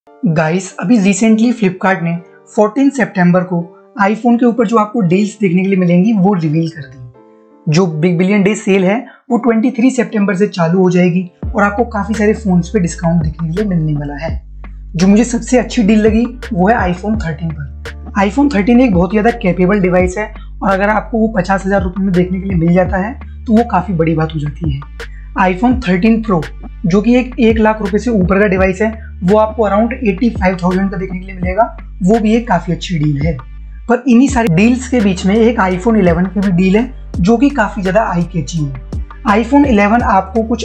Guys, अभी recently Flipkart ने 14 सितंबर को आईफोन के ऊपर जो आपको डील्स देखने के लिए मिलेंगी वो रिवील कर दी। जो बिग बिलियन डे सेल है वो 23 सितंबर से चालू हो जाएगी और आपको काफ़ी सारे फ़ोन्स पे डिस्काउंट देखने के लिए मिलने वाला है। जो मुझे सबसे अच्छी डील लगी वो है आईफोन 13 पर। आईफोन 13 एक बहुत ही ज़्यादा कैपेबल डिवाइस है और अगर आपको वो 50,000 रुपये में देखने के लिए मिल जाता है तो वो काफ़ी बड़ी बात हो जाती है। आईफोन 13 प्रो जो कि एक 1 लाख रुपए से ऊपर का डिवाइस है वो आपको अराउंड 85,000 का देखने के लिए मिलेगा। वो भी एक काफ़ी अच्छी डील है। पर इन्हीं सारी डील्स के बीच में एक आईफोन 11 की भी डील है जो कि काफ़ी ज़्यादा आई कैची है। आईफोन 11 आपको कुछ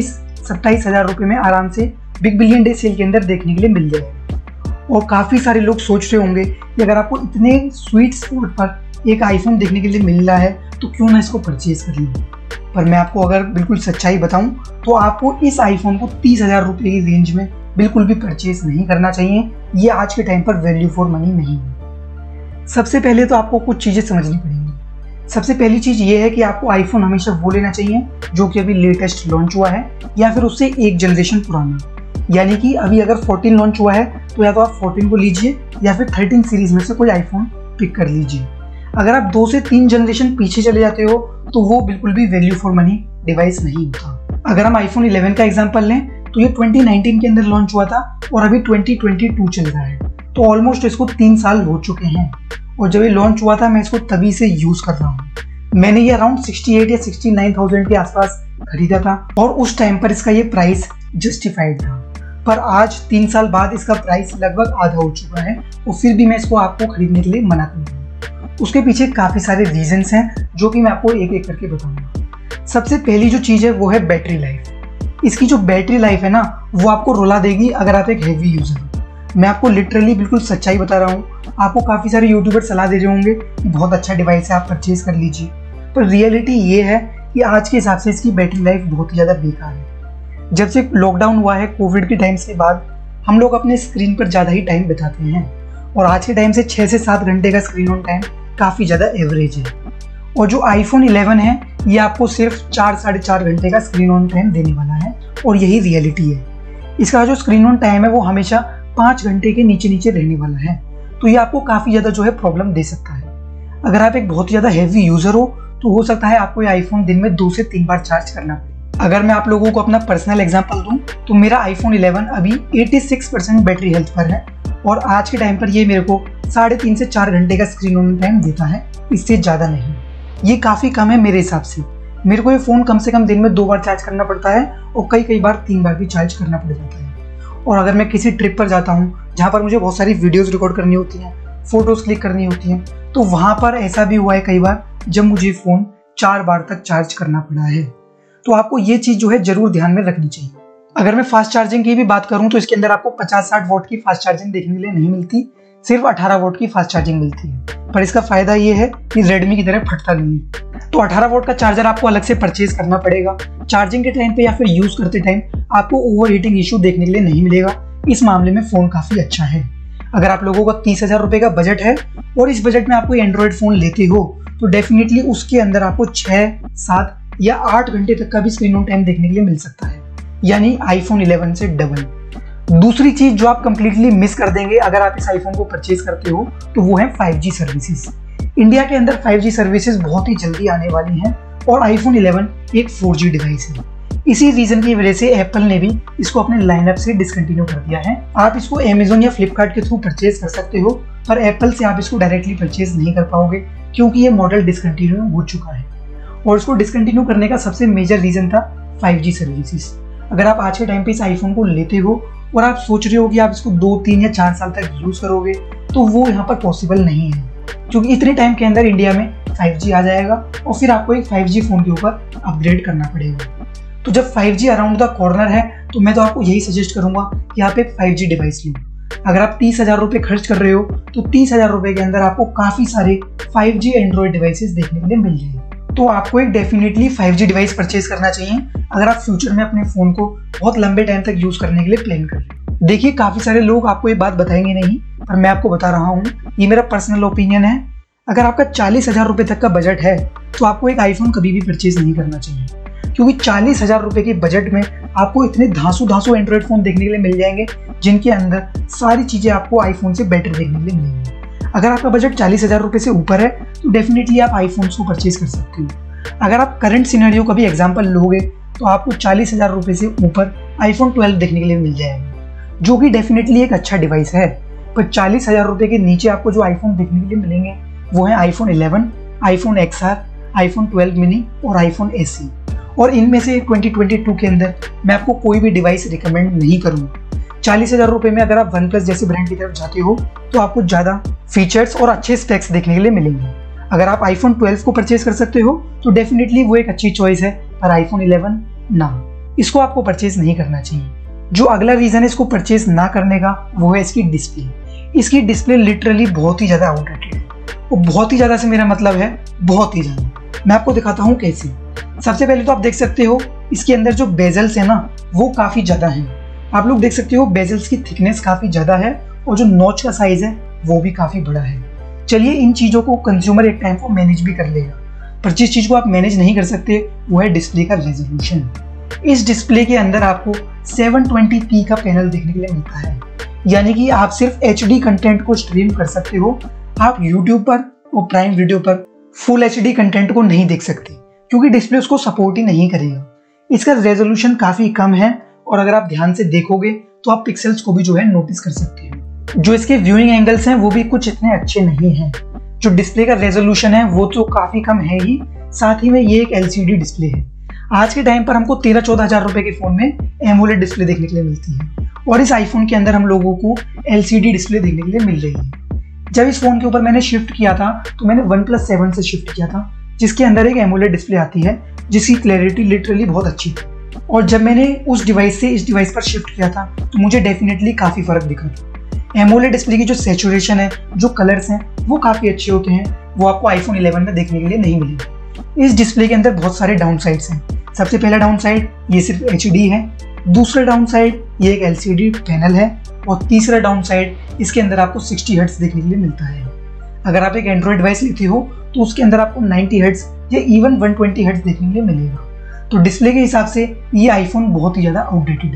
28-27 हज़ार रुपये में आराम से बिग बिलियन डे सेल के अंदर देखने के लिए मिल जाएगा। और काफ़ी सारे लोग सोच रहे होंगे कि अगर आपको इतने स्वीट स्पॉट पर एक आईफोन देखने के लिए मिल रहा है तो क्यों ना इसको परचेज कर लूँ। पर मैं आपको अगर बिल्कुल सच्चाई बताऊं तो आपको इस आईफोन को 30,000 रुपये की रेंज में बिल्कुल भी परचेज नहीं करना चाहिए। ये आज के टाइम पर वैल्यू फॉर मनी नहीं है। सबसे पहले तो आपको कुछ चीज़ें समझनी पड़ेंगी। सबसे पहली चीज़ ये है कि आपको आईफोन हमेशा वो लेना चाहिए जो कि अभी लेटेस्ट लॉन्च हुआ है या फिर उससे एक जनरेशन पुराना। यानी कि अभी अगर 14 लॉन्च हुआ है तो या तो आप 14 को लीजिए या फिर 13 सीरीज में से कोई आईफोन पिक कर लीजिए। अगर आप 2 से 3 जनरेशन पीछे चले जाते हो तो वो बिल्कुल भी वैल्यू फॉर मनी डिवाइस नहीं होता। अगर हम आईफोन 11 का एग्जांपल लें तो ये 2019 के अंदर लॉन्च हुआ था और अभी 2022 चल रहा है, तो ऑलमोस्ट इसको 3 साल हो चुके हैं। और जब ये लॉन्च हुआ था मैं इसको तभी से यूज़ कर रहा हूँ। मैंने ये अराउंड 68 या 69,000 के आसपास खरीदा था और उस टाइम पर इसका ये प्राइस जस्टिफाइड था। पर आज 3 साल बाद इसका प्राइस लगभग आधा हो चुका है और फिर भी मैं इसको आपको खरीदने के लिए मना करूँगा। उसके पीछे काफ़ी सारे रीजंस हैं जो कि मैं आपको एक एक करके बताऊंगा। सबसे पहली जो चीज़ है वो है बैटरी लाइफ। इसकी जो बैटरी लाइफ है ना वो आपको रुला देगी अगर आप एक हेवी यूज़र हो। मैं आपको लिटरली बिल्कुल सच्चाई बता रहा हूँ। आपको काफ़ी सारे यूट्यूबर सलाह दे रहे होंगे कि बहुत अच्छा डिवाइस है, आप परचेज कर लीजिए। पर रियलिटी ये है कि आज के हिसाब से इसकी बैटरी लाइफ बहुत ही ज़्यादा बेकार है। जब से लॉकडाउन हुआ है कोविड के टाइम के बाद हम लोग अपने स्क्रीन पर ज़्यादा ही टाइम बिताते हैं और आज के टाइम से 6 से 7 घंटे का स्क्रीन ऑन टाइम काफ़ी ज़्यादा एवरेज है। और जो आईफोन 11 है ये आपको सिर्फ 4-4.5 घंटे का स्क्रीन ऑन टाइम देने वाला है और यही रियलिटी है। इसका जो स्क्रीन ऑन टाइम है वो हमेशा 5 घंटे के नीचे नीचे रहने वाला है, तो ये आपको काफ़ी ज़्यादा जो है प्रॉब्लम दे सकता है। अगर आप एक बहुत ज़्यादा हैवी यूज़र हो तो हो सकता है आपको ये आईफोन दिन में 2 से 3 बार चार्ज करना पड़े। अगर मैं आप लोगों को अपना पर्सनल एग्जाम्पल दूँ तो मेरा आईफोन 11 अभी 86% बैटरी हेल्थ पर है और आज के टाइम पर ये मेरे को 3.5 से 4 घंटे का स्क्रीन ऑन टाइम देता है, इससे ज़्यादा नहीं। ये काफ़ी कम है मेरे हिसाब से। मेरे को ये फ़ोन कम से कम दिन में 2 बार चार्ज करना पड़ता है और कई बार 3 बार भी चार्ज करना पड़ जाता है। और अगर मैं किसी ट्रिप पर जाता हूँ जहाँ पर मुझे बहुत सारी वीडियोज़ रिकॉर्ड करनी होती हैं, फ़ोटोज़ क्लिक करनी होती हैं, तो वहाँ पर ऐसा भी हुआ है कई बार जब मुझे फ़ोन 4 बार तक चार्ज करना पड़ा है। तो आपको ये चीज़ जो है ज़रूर ध्यान में रखनी चाहिए। अगर मैं फास्ट चार्जिंग की भी बात करूं तो इसके अंदर आपको 50-60 वोट की फास्ट चार्जिंग देखने के लिए नहीं मिलती, सिर्फ 18 वोट की फास्ट चार्जिंग मिलती है। पर इसका फायदा ये है कि रेडमी की तरह फटता नहीं है। तो 18 वोट का चार्जर आपको अलग से परचेज करना पड़ेगा। चार्जिंग के टाइम पे या फिर यूज़ करते टाइम आपको ओवर हीटिंग इशू देखने के लिए नहीं मिलेगा। इस मामले में फ़ोन काफ़ी अच्छा है। अगर आप लोगों का 30,000 रुपये का बजट है और इस बजट में आपको एंड्रॉयड फ़ोन लेते हो तो डेफिनेटली उसके अंदर आपको 6, 7 या 8 घंटे तक का भी स्क्रीन ऑन टाइम देखने के लिए मिल सकता है, यानी आईफोन 11 से डबल। दूसरी चीज जो आप कंप्लीटली मिस कर देंगे अगर आप इस आईफोन को परचेज करते हो तो वो है 5G सर्विसेज। इंडिया के अंदर 5G सर्विसेज बहुत ही जल्दी आने वाली हैं और आईफोन 11 एक 4G डिवाइस है। इसी रीजन की वजह से एप्पल ने भी इसको अपने लाइनअप से डिसकंटिन्यू कर दिया है। आप इसको अमेजोन या फ्लिपकार्ट के थ्रू परचेज कर सकते हो पर एप्पल से आप इसको डायरेक्टली परचेज नहीं कर पाओगे क्योंकि ये मॉडल डिसकंटिन्यू हो चुका है। और इसको डिसकंटिन्यू करने का सबसे मेजर रीजन था 5G सर्विसेज। अगर आप आज के टाइम पे इस आईफोन को लेते हो और आप सोच रहे हो कि आप इसको 2, 3 या 4 साल तक यूज़ करोगे तो वो यहाँ पर पॉसिबल नहीं है, क्योंकि इतने टाइम के अंदर इंडिया में 5G आ जाएगा और फिर आपको एक 5G फ़ोन के ऊपर अपग्रेड करना पड़ेगा। तो जब 5G अराउंड द कॉर्नर है तो मैं तो आपको यही सजेस्ट करूँगा कि आप एक 5G डिवाइस लो। अगर आप 30,000 रुपये खर्च कर रहे हो तो 30,000 रुपये के अंदर आपको काफ़ी सारे 5G एंड्रॉयड डिवाइसेस देखने के लिए मिल जाएंगे। तो आपको एक डेफिनेटली 5G डिवाइस परचेज करना चाहिए अगर आप फ्यूचर में अपने फ़ोन को बहुत लंबे टाइम तक यूज़ करने के लिए प्लान कर रहे हैं। देखिए, काफ़ी सारे लोग आपको ये बात बताएंगे नहीं, पर मैं आपको बता रहा हूँ, ये मेरा पर्सनल ओपिनियन है। अगर आपका 40,000 रुपये तक का बजट है तो आपको एक आईफोन कभी भी परचेज नहीं करना चाहिए। क्योंकि 40,000 रुपए के बजट में आपको इतने धांसू एंड्रॉइड फोन देखने के लिए मिल जाएंगे जिनके अंदर सारी चीजें आपको आईफोन से बेटर देखने के लिए मिलेंगी। अगर आपका बजट 40,000 रुपए से ऊपर है तो डेफिनेटली आप आईफोन को परचेज कर सकते हो। अगर आप करंट सिनेरियो का भी एग्जांपल लोगे तो आपको 40,000 रुपए से ऊपर आईफोन 12 देखने के लिए मिल जाएगा, जो कि डेफिनेटली एक अच्छा डिवाइस है। पर 40,000 रुपए के नीचे आपको जो आईफोन देखने के लिए मिलेंगे वो है iPhone 11, iPhone XR, iPhone 12 mini और आईफोन SE। और इनमें से 2022 के अंदर मैं आपको कोई भी डिवाइस रिकमेंड नहीं करूँगा। 40,000 रुपए में अगर आप OnePlus जैसे ब्रांड की तरफ जाते हो तो आपको ज़्यादा फीचर्स और अच्छे स्पेक्स देखने के लिए मिलेंगे। अगर आप आईफोन 12 को परचेज कर सकते हो तो डेफिनेटली वो एक अच्छी चॉइस है, पर आईफोन 11 ना, इसको आपको परचेज नहीं करना चाहिए। जो अगला रीज़न है इसको परचेज ना करने का वो है इसकी डिस्प्ले। इसकी डिस्प्ले लिटरली बहुत ही ज़्यादा आउटडेटेड है, और बहुत ही ज़्यादा से मेरा मतलब है बहुत ही ज़्यादा। मैं आपको दिखाता हूँ कैसे। सबसे पहले तो आप देख सकते हो इसके अंदर जो बेजल्स है ना वो काफ़ी ज़्यादा हैं। आप लोग देख सकते हो बेजल्स की थिकनेस काफ़ी ज़्यादा है और जो नॉच का साइज है वो भी काफ़ी बड़ा है। चलिए इन चीज़ों को कंज्यूमर एक टाइम को मैनेज भी कर लेगा, पर जिस चीज़ को आप मैनेज नहीं कर सकते वो है डिस्प्ले का रेजोल्यूशन। इस डिस्प्ले के अंदर आपको 720p का पैनल देखने के लिए मिलता है, यानी कि आप सिर्फ HD कंटेंट को स्ट्रीम कर सकते हो। आप YouTube पर और प्राइम वीडियो पर फुल HD कंटेंट को नहीं देख सकते क्योंकि डिस्प्ले उसको सपोर्ट ही नहीं करेगा। इसका रेजोल्यूशन काफ़ी कम है और अगर आप ध्यान से देखोगे तो आप पिक्सेल्स को भी जो है नोटिस कर सकते हो। जो इसके व्यूइंग एंगल्स हैं वो भी कुछ इतने अच्छे नहीं हैं। जो डिस्प्ले का रेजोल्यूशन है वो तो काफ़ी कम है ही, साथ ही में ये एक LCD डिस्प्ले है। आज के टाइम पर हमको 13-14 हज़ार रुपए के फ़ोन में एमोलेड डिस्प्ले देखने के लिए मिलती है, और इस आईफोन के अंदर हम लोगों को LCD डिस्प्ले देखने के लिए मिल रही है। जब इस फ़ोन के ऊपर मैंने शिफ्ट किया था तो मैंने OnePlus 7 से शिफ्ट किया था, जिसके अंदर एक एमोलेड डिस्प्ले आती है जिसकी क्लैरिटी लिटरली बहुत अच्छी थी। और जब मैंने उस डिवाइस से इस डिवाइस पर शिफ्ट किया था तो मुझे डेफिनेटली काफ़ी फ़र्क दिखा था। एमोलेड डिस्प्ले की जो सैचुरेशन है, जो कलर्स हैं वो काफ़ी अच्छे होते हैं, वो आपको आईफोन 11 में देखने के लिए नहीं मिलेंगे। इस डिस्प्ले के अंदर बहुत सारे डाउन साइड्स हैं। सबसे पहला डाउन साइड ये सिर्फ HD है, दूसरा डाउन साइड ये एक LCD पैनल है, और तीसरा डाउन साइड इसके अंदर आपको 60 हर्ट्ज देखने के लिए मिलता है। अगर आप एक एंड्रॉइड डिवाइस लेते हो तो उसके अंदर आपको 90 हर्ट्ज या इवन 120 हर्ट्ज देखने के लिए मिलेगा। तो डिस्प्ले के हिसाब से ये आईफोन बहुत ही ज़्यादा आउटडेटेड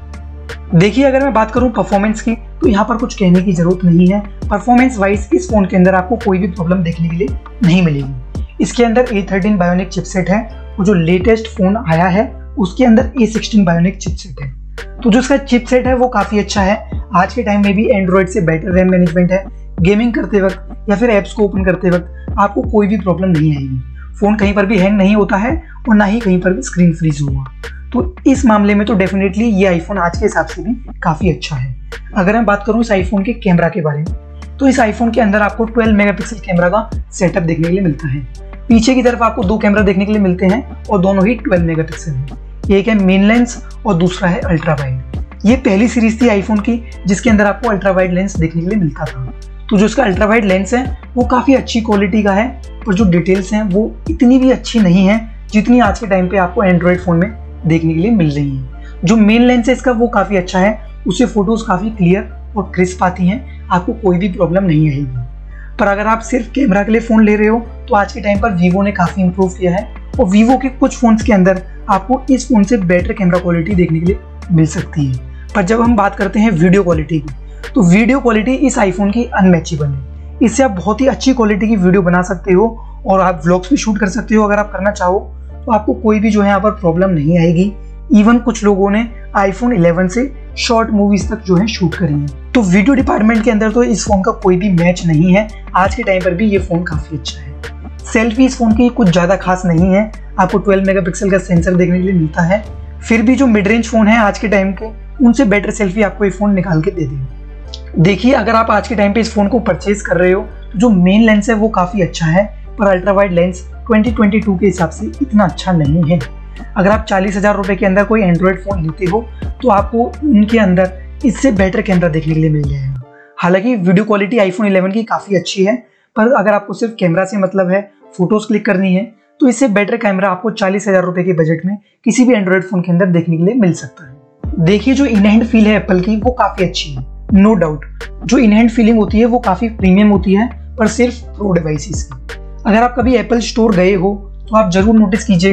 है। देखिए अगर मैं बात करूँ परफॉर्मेंस की तो यहाँ पर कुछ कहने की ज़रूरत नहीं है। परफॉर्मेंस वाइज इस फ़ोन के अंदर आपको कोई भी प्रॉब्लम देखने के लिए नहीं मिलेगी। इसके अंदर A13 बायोनिक चिपसेट है, वो जो लेटेस्ट फ़ोन आया है उसके अंदर A16 बायोनिक चिपसेट है। तो जो इसका चिपसेट है वो काफ़ी अच्छा है। आज के टाइम में भी एंड्रॉइड से बेटर रैम मैनेजमेंट है। गेमिंग करते वक्त या फिर ऐप्स को ओपन करते वक्त आपको कोई भी प्रॉब्लम नहीं आएगी। फ़ोन कहीं पर भी हैंग नहीं होता है और ना ही कहीं पर भी स्क्रीन फ्रीज होगा। तो इस मामले में तो डेफिनेटली ये आईफोन आज के हिसाब से भी काफ़ी अच्छा है। अगर मैं बात करूँ इस आईफोन के कैमरा के बारे में तो इस आईफोन के अंदर आपको 12 मेगापिक्सल कैमरा का सेटअप देखने के लिए मिलता है। पीछे की तरफ आपको 2 कैमरा देखने के लिए मिलते हैं और दोनों ही 12 मेगापिक्सल है। एक है मेन लेंस और दूसरा है अल्ट्रा वाइड। ये पहली सीरीज थी आईफोन की जिसके अंदर आपको अल्ट्रा वाइड लेंस देखने के लिए मिलता था। तो जो इसका अल्ट्रा वाइड लेंस है वो काफ़ी अच्छी क्वालिटी का है, पर जो डिटेल्स हैं वो इतनी भी अच्छी नहीं है जितनी आज के टाइम पे आपको एंड्रॉइड फ़ोन में देखने के लिए मिल रही है। जो मेन लेंस है इसका वो काफ़ी अच्छा है, उससे फ़ोटोज़ काफ़ी क्लियर और क्रिस्प आती हैं, आपको कोई भी प्रॉब्लम नहीं आएगी। पर अगर आप सिर्फ कैमरा के लिए फ़ोन ले रहे हो तो आज के टाइम पर वीवो ने काफ़ी इंप्रूव किया है, और वीवो के कुछ फ़ोन्स के अंदर आपको इस फ़ोन से बेटर कैमरा क्वालिटी देखने के लिए मिल सकती है। पर जब हम बात करते हैं वीडियो क्वालिटी की तो वीडियो क्वालिटी इस आईफोन की अनमैचेबल है। इससे आप बहुत ही अच्छी क्वालिटी की वीडियो बना सकते हो और आप व्लॉग्स भी शूट कर सकते हो। अगर आप करना चाहो तो आपको कोई भी जो है यहाँ पर प्रॉब्लम नहीं आएगी। इवन कुछ लोगों ने आईफोन 11 से शॉर्ट मूवीज तक जो है शूट करी है। तो वीडियो डिपार्टमेंट के अंदर तो इस फोन का कोई भी मैच नहीं है। आज के टाइम पर भी ये फ़ोन काफ़ी अच्छा है। सेल्फी इस फ़ोन की कुछ ज़्यादा खास नहीं है, आपको 12 मेगापिक्सल का सेंसर देखने के लिए मिलता है। फिर भी जो मिड रेंज फ़ोन है आज के टाइम के उनसे बेटर सेल्फी आपको ये फ़ोन निकाल के दे देगा। देखिए अगर आप आज के टाइम पे इस फ़ोन को परचेज कर रहे हो तो जो मेन लेंस है वो काफ़ी अच्छा है, पर अल्ट्रा वाइड लेंस 2022 के हिसाब से इतना अच्छा नहीं है। अगर आप 40,000 रुपये के अंदर कोई एंड्रॉयड फ़ोन लेते हो तो आपको उनके अंदर इससे बेटर कैमरा देखने के लिए मिल जाएगा। हालांकि वीडियो क्वालिटी आईफोन 11 की काफ़ी अच्छी है, पर अगर आपको सिर्फ कैमरा से मतलब है, फ़ोटोज़ क्लिक करनी है, तो इससे बेटर कैमरा आपको 40,000 रुपये के बजट में किसी भी एंड्रॉयड फ़ोन के अंदर देखने के लिए मिल सकता है। देखिए जो इन हैंड फील है एप्पल की वो काफ़ी अच्छी है, नो डाउट। जो इन हैंड फीलिंग होती है वो काफ़ी प्रीमियम होती है, पर सिर्फ प्रो डिवाइसेस की। अगर आप कभी एप्पल स्टोर गए हो तो आप ज़रूर नोटिस कीजिएगा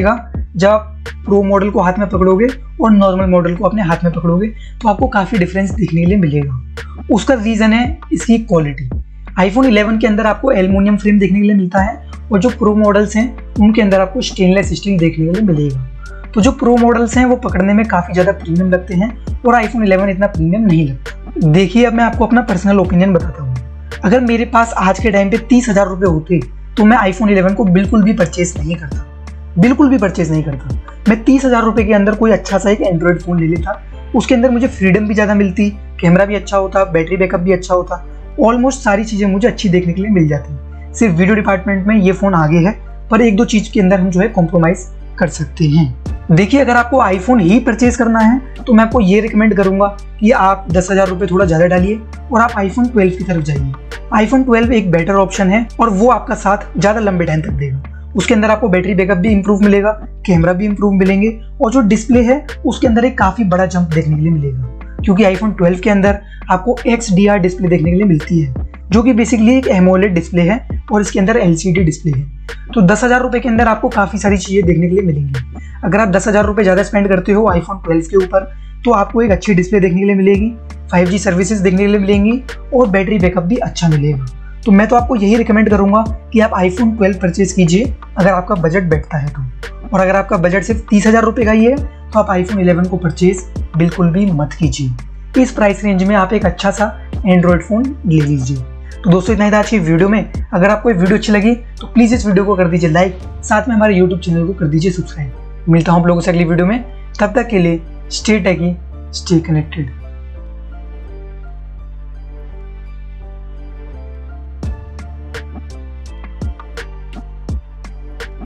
जब आप प्रो मॉडल को हाथ में पकड़ोगे और नॉर्मल मॉडल को अपने हाथ में पकड़ोगे तो आपको काफ़ी डिफरेंस दिखने के लिए मिलेगा। उसका रीज़न है इसकी क्वालिटी। आईफोन 11 के अंदर आपको एल्युमिनियम फ्रेम देखने के लिए मिलता है और जो प्रो मॉडल्स हैं उनके अंदर आपको स्टेनलेस स्टील देखने के लिए मिलेगा। तो जो प्रो मॉडल्स हैं वो पकड़ने में काफ़ी ज़्यादा प्रीमियम लगते हैं और आईफोन 11 इतना प्रीमियम नहीं लगता। देखिए, अब मैं आपको अपना पर्सनल ओपिनियन बताता हूँ। अगर मेरे पास आज के टाइम पे 30,000 रुपये होते तो मैं आईफोन 11 को बिल्कुल भी परचेज नहीं करता, बिल्कुल भी परचेज नहीं करता। मैं 30,000 रुपये के अंदर कोई अच्छा सा एक एंड्रॉयड फ़ोन ले लेता, उसके अंदर मुझे फ्रीडम भी ज़्यादा मिलती, कैमरा भी अच्छा होता, बैटरी बैकअप भी अच्छा होता, ऑलमोस्ट सारी चीज़ें मुझे अच्छी देखने के लिए मिल जाती। सिर्फ वीडियो डिपार्टमेंट में ये फ़ोन आगे है, पर एक दो चीज़ के अंदर हम जो है कॉम्प्रोमाइज़ कर सकते हैं। देखिए, अगर आपको आईफोन ही परचेज करना है तो मैं आपको ये रिकमेंड करूंगा कि आप 10,000 रुपये थोड़ा ज़्यादा डालिए और आप आईफोन 12 की तरफ जाइए। आईफोन 12 एक बेटर ऑप्शन है और वो आपका साथ ज़्यादा लंबे टाइम तक देगा। उसके अंदर आपको बैटरी बैकअप भी इंप्रूव मिलेगा, कैमरा भी इंप्रूव मिलेंगे और जो डिस्प्ले है उसके अंदर एक काफ़ी बड़ा जंप देखने के लिए मिलेगा, क्योंकि आईफोन 12 के अंदर आपको XDR डिस्प्ले देखने के लिए मिलती है, जो कि बेसिकली एक एमोलेड डिस्प्ले है और इसके अंदर LCD डिस्प्ले है। तो 10,000 रुपये के अंदर आपको काफ़ी सारी चीज़ें देखने के लिए मिलेंगी। अगर आप 10,000 रुपये ज़्यादा स्पेंड करते हो आईफोन 12 के ऊपर तो आपको एक अच्छी डिस्प्ले देखने के लिए मिलेगी, 5G सर्विसेज देखने के लिए मिलेंगी और बैटरी बैकअप भी अच्छा मिलेगा। तो मैं तो आपको यही रिकमेंड करूंगा कि आप आईफोन 12 परचेज कीजिए अगर आपका बजट बैठता है तो। और अगर आपका बजट सिर्फ 30,000 रुपये का ही है तो आप आईफोन 11 को परचेज बिल्कुल भी मत कीजिए। इस प्राइस रेंज में आप एक अच्छा सा एंड्रॉयड फ़ोन ले लीजिए। तो दोस्तों, इतना ही था आज की वीडियो में। अगर आपको ये वीडियो अच्छी लगी तो प्लीज़ इस वीडियो को कर दीजिए लाइक, साथ में हमारे यूट्यूब चैनल को कर दीजिए सब्सक्राइब। मिलता हूँ आप लोगों से अगली वीडियो में, तब तक के लिए स्टे टेकी, स्टे कनेक्टेड।